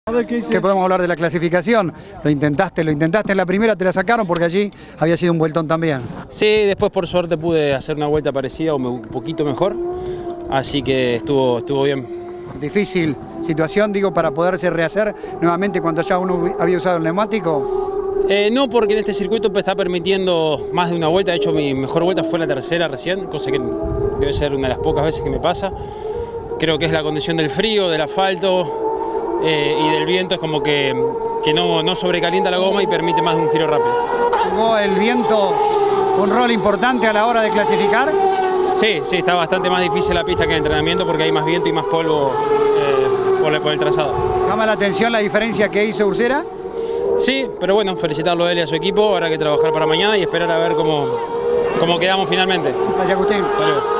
A ver qué dice. ¿Qué podemos hablar de la clasificación? Lo intentaste en la primera, te la sacaron porque allí había sido un vueltón también. Sí, después por suerte pude hacer una vuelta parecida o un poquito mejor, así que estuvo bien. Difícil situación, digo, para poderse rehacer nuevamente cuando ya uno había usado el neumático. No, porque en este circuito está permitiendo más de una vuelta. De hecho, mi mejor vuelta fue la tercera recién, cosa que debe ser una de las pocas veces que me pasa. Creo que es la condición del frío, del asfalto y del viento, es como que no sobrecalienta la goma y permite más de un giro rápido. ¿Jugó el viento un rol importante a la hora de clasificar? Sí, está bastante más difícil la pista que el entrenamiento porque hay más viento y más polvo por el trazado. ¿Llama la atención la diferencia que hizo Ursera? Sí, pero bueno, felicitarlo a él y a su equipo, habrá que trabajar para mañana y esperar a ver cómo quedamos finalmente. Gracias, Agustín. Hasta luego.